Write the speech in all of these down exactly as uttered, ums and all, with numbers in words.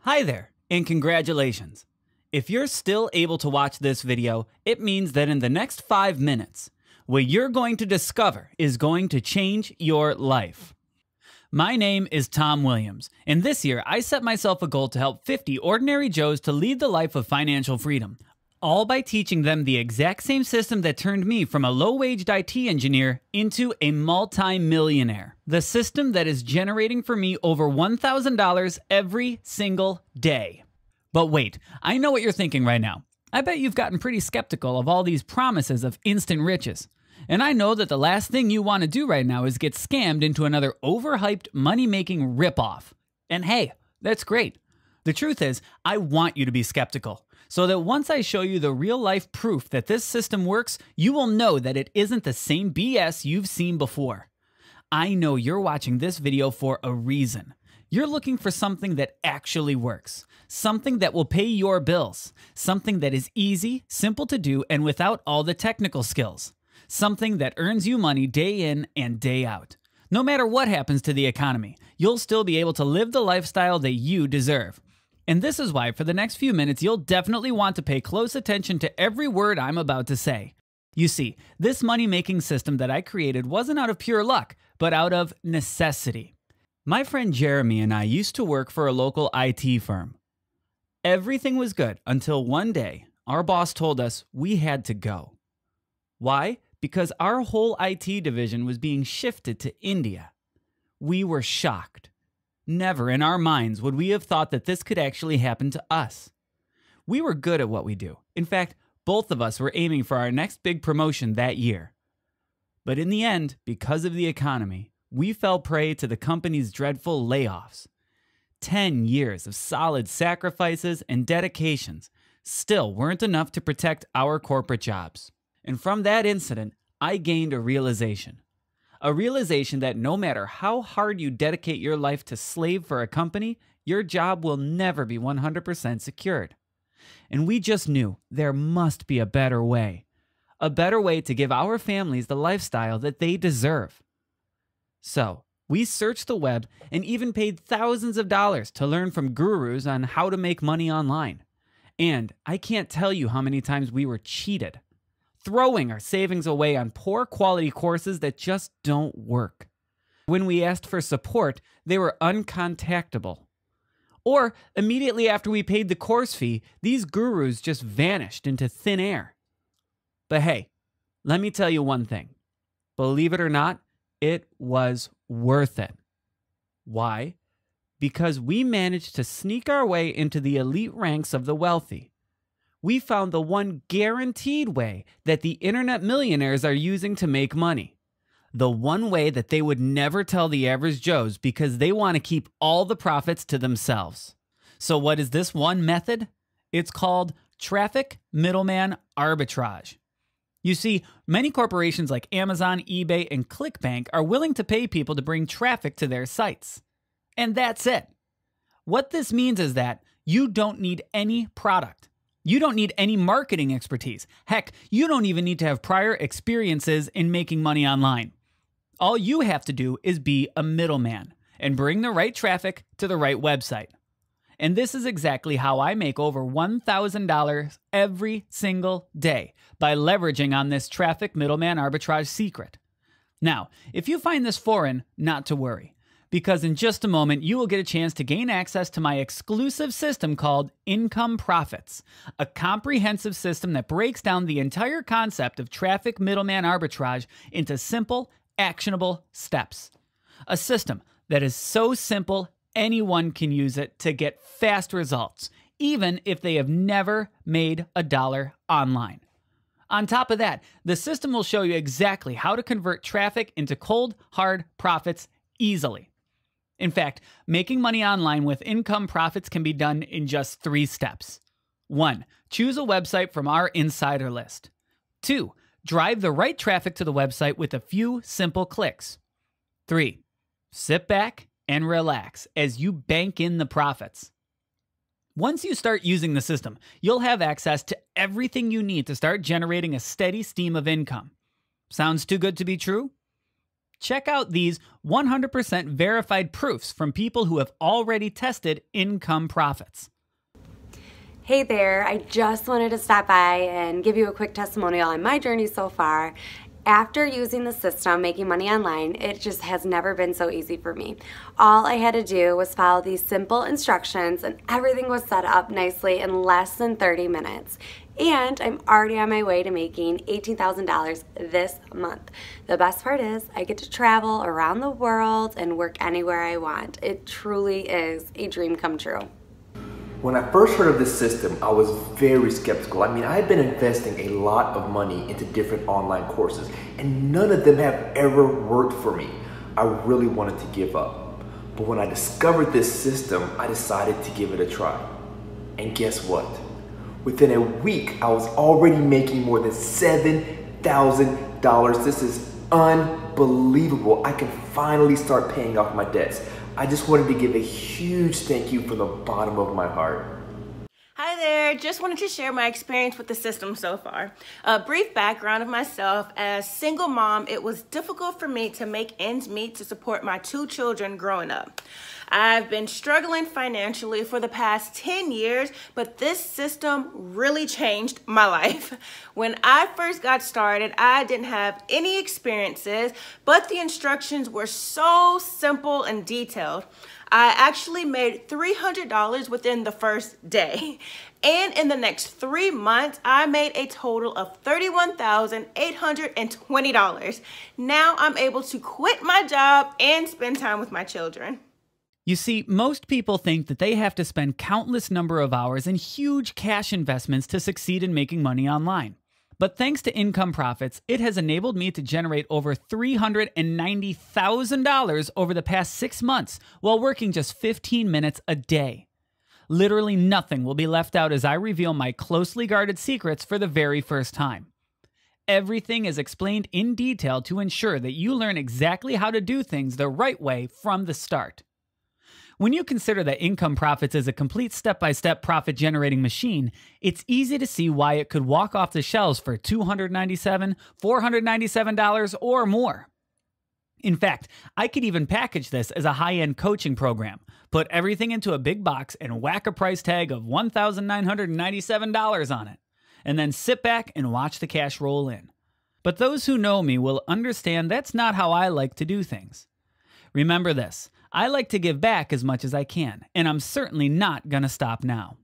Hi there, and congratulations. If you're still able to watch this video, it means that in the next five minutes, what you're going to discover is going to change your life. My name is Tom Williams, and this year I set myself a goal to help fifty ordinary Joes to lead the life of financial freedom, all by teaching them the exact same system that turned me from a low-wage I T engineer into a multi-millionaire. The system that is generating for me over one thousand dollars every single day. But wait, I know what you're thinking right now. I bet you've gotten pretty skeptical of all these promises of instant riches. And I know that the last thing you want to do right now is get scammed into another overhyped money-making ripoff. And hey, that's great. The truth is, I want you to be skeptical, so that once I show you the real-life proof that this system works, you will know that it isn't the same B S you've seen before. I know you're watching this video for a reason. You're looking for something that actually works, something that will pay your bills, something that is easy, simple to do, and without all the technical skills. Something that earns you money day in and day out. No matter what happens to the economy, you'll still be able to live the lifestyle that you deserve. And this is why for the next few minutes, you'll definitely want to pay close attention to every word I'm about to say. You see, this money-making system that I created wasn't out of pure luck, but out of necessity. My friend Jeremy and I used to work for a local I T firm. Everything was good until one day, our boss told us we had to go. Why? Because our whole I T division was being shifted to India. We were shocked. Never in our minds would we have thought that this could actually happen to us. We were good at what we do. In fact, both of us were aiming for our next big promotion that year. But in the end, because of the economy, we fell prey to the company's dreadful layoffs. Ten years of solid sacrifices and dedications still weren't enough to protect our corporate jobs. And from that incident, I gained a realization. A realization that no matter how hard you dedicate your life to slave for a company, your job will never be one hundred percent secured. And we just knew there must be a better way. A better way to give our families the lifestyle that they deserve. So, we searched the web and even paid thousands of dollars to learn from gurus on how to make money online. And I can't tell you how many times we were cheated, throwing our savings away on poor quality courses that just don't work. When we asked for support, they were uncontactable. Or immediately after we paid the course fee, these gurus just vanished into thin air. But hey, let me tell you one thing. Believe it or not, it was worth it. Why? Because we managed to sneak our way into the elite ranks of the wealthy. We found the one guaranteed way that the internet millionaires are using to make money. The one way that they would never tell the average Joes because they want to keep all the profits to themselves. So what is this one method? It's called traffic middleman arbitrage. You see, many corporations like Amazon, eBay, and ClickBank are willing to pay people to bring traffic to their sites. And that's it. What this means is that you don't need any product. You don't need any marketing expertise. Heck, you don't even need to have prior experiences in making money online. All you have to do is be a middleman and bring the right traffic to the right website. And this is exactly how I make over one thousand dollars every single day by leveraging on this traffic middleman arbitrage secret. Now, if you find this foreign, not to worry, because in just a moment, you will get a chance to gain access to my exclusive system called Income Profits, a comprehensive system that breaks down the entire concept of traffic middleman arbitrage into simple, actionable steps. A system that is so simple, anyone can use it to get fast results, even if they have never made a dollar online. On top of that, the system will show you exactly how to convert traffic into cold, hard profits easily. In fact, making money online with Income Profits can be done in just three steps. One, choose a website from our insider list. Two, drive the right traffic to the website with a few simple clicks. Three, sit back and relax as you bank in the profits. Once you start using the system, you'll have access to everything you need to start generating a steady stream of income. Sounds too good to be true? Check out these one hundred percent verified proofs from people who have already tested Income Profits. Hey there, I just wanted to stop by and give you a quick testimonial on my journey so far. After using the system, making money online, it just has never been so easy for me. All I had to do was follow these simple instructions and everything was set up nicely in less than thirty minutes. And I'm already on my way to making eighteen thousand dollars this month. The best part is I get to travel around the world and work anywhere I want. It truly is a dream come true. When I first heard of this system, I was very skeptical. I mean, I had been investing a lot of money into different online courses, and none of them have ever worked for me. I really wanted to give up. But when I discovered this system, I decided to give it a try. And guess what? Within a week, I was already making more than seven thousand dollars. This is unbelievable. I can finally start paying off my debts. I just wanted to give a huge thank you from the bottom of my heart. Hi there, just wanted to share my experience with the system so far. A brief background of myself. As single mom, it was difficult for me to make ends meet to support my two children growing up. I've been struggling financially for the past ten years, but this system really changed my life. When I first got started, I didn't have any experiences, but the instructions were so simple and detailed. I actually made three hundred dollars within the first day. And in the next three months, I made a total of thirty-one thousand eight hundred twenty dollars. Now I'm able to quit my job and spend time with my children. You see, most people think that they have to spend countless number of hours in huge cash investments to succeed in making money online. But thanks to Income Profits, it has enabled me to generate over three hundred ninety thousand dollars over the past six months while working just fifteen minutes a day. Literally nothing will be left out as I reveal my closely guarded secrets for the very first time. Everything is explained in detail to ensure that you learn exactly how to do things the right way from the start. When you consider that Income Profits is a complete step-by-step profit-generating machine, it's easy to see why it could walk off the shelves for two hundred ninety-seven dollars, four hundred ninety-seven dollars, or more. In fact, I could even package this as a high-end coaching program, put everything into a big box and whack a price tag of one thousand nine hundred ninety-seven dollars on it, and then sit back and watch the cash roll in. But those who know me will understand that's not how I like to do things. Remember this. I like to give back as much as I can, and I'm certainly not going to stop now.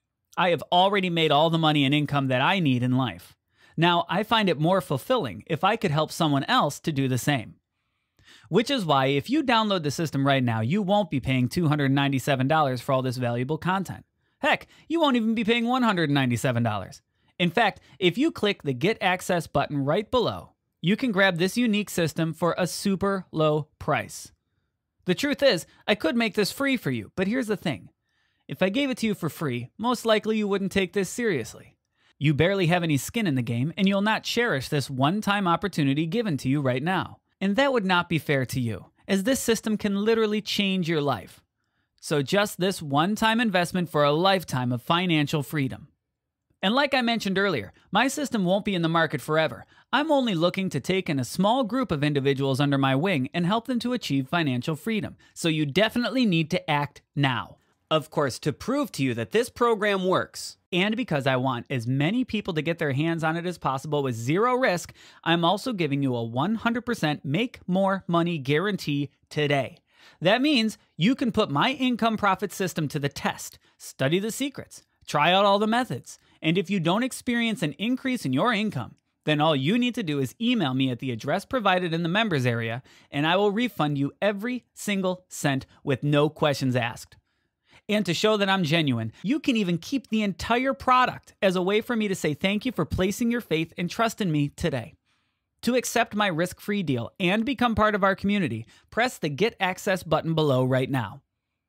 I have already made all the money and income that I need in life. Now, I find it more fulfilling if I could help someone else to do the same. Which is why if you download the system right now, you won't be paying two hundred ninety-seven dollars for all this valuable content. Heck, you won't even be paying one hundred ninety-seven dollars. In fact, if you click the Get Access button right below, you can grab this unique system for a super low price. The truth is, I could make this free for you, but here's the thing. If I gave it to you for free, most likely you wouldn't take this seriously. You barely have any skin in the game, and you'll not cherish this one-time opportunity given to you right now. And that would not be fair to you, as this system can literally change your life. So just this one-time investment for a lifetime of financial freedom. And like I mentioned earlier, my system won't be in the market forever. I'm only looking to take in a small group of individuals under my wing and help them to achieve financial freedom. So you definitely need to act now. Of course, to prove to you that this program works, and because I want as many people to get their hands on it as possible with zero risk, I'm also giving you a one hundred percent make more money guarantee today. That means you can put my Income Profit system to the test, study the secrets, try out all the methods, and if you don't experience an increase in your income, then all you need to do is email me at the address provided in the members area, and I will refund you every single cent with no questions asked. And to show that I'm genuine, you can even keep the entire product as a way for me to say thank you for placing your faith and trust in me today. To accept my risk-free deal and become part of our community, press the Get Access button below right now.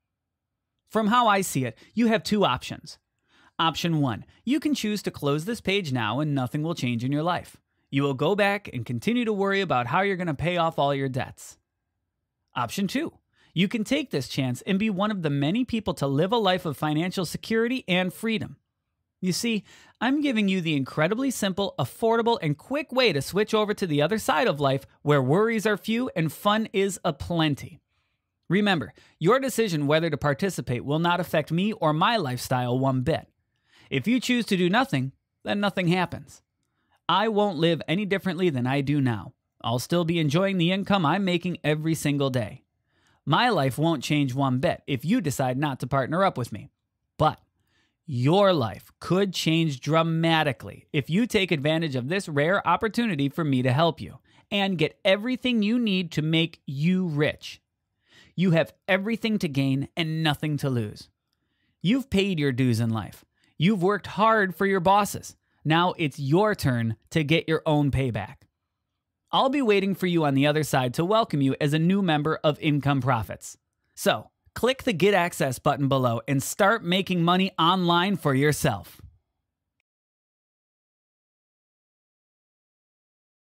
From how I see it, you have two options. Option one, you can choose to close this page now and nothing will change in your life. You will go back and continue to worry about how you're going to pay off all your debts. Option two, you can take this chance and be one of the many people to live a life of financial security and freedom. You see, I'm giving you the incredibly simple, affordable, and quick way to switch over to the other side of life where worries are few and fun is aplenty. Remember, your decision whether to participate will not affect me or my lifestyle one bit. If you choose to do nothing, then nothing happens. I won't live any differently than I do now. I'll still be enjoying the income I'm making every single day. My life won't change one bit if you decide not to partner up with me. But your life could change dramatically if you take advantage of this rare opportunity for me to help you and get everything you need to make you rich. You have everything to gain and nothing to lose. You've paid your dues in life. You've worked hard for your bosses. Now it's your turn to get your own payback. I'll be waiting for you on the other side to welcome you as a new member of Income Profits. So, click the Get Access button below and start making money online for yourself.